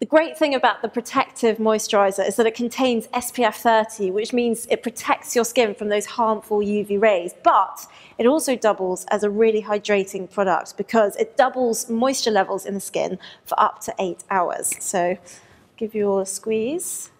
The great thing about the protective moisturiser is that it contains SPF 30, which means it protects your skin from those harmful UV rays, but it also doubles as a really hydrating product because it doubles moisture levels in the skin for up to 8 hours. So, give you all a squeeze.